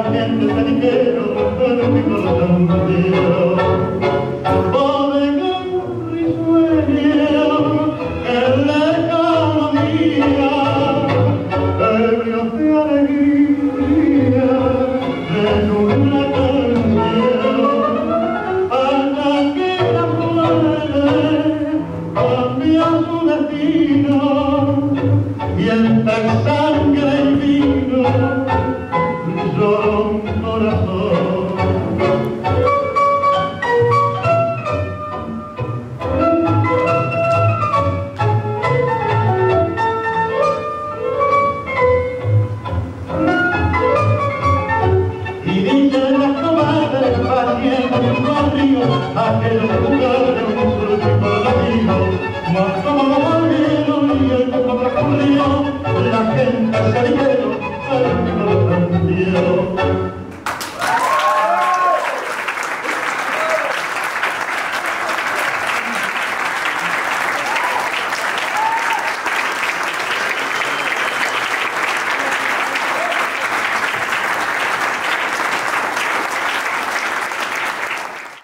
la gente te dijeron en mi corazón hundido. Bodega risueña en la economía, ebrios de alegría en una canción, hasta que la muerte cambia su destino y entre sangre y vino llora un corazón. Y dicen las comadres pacientes un barrio aquellos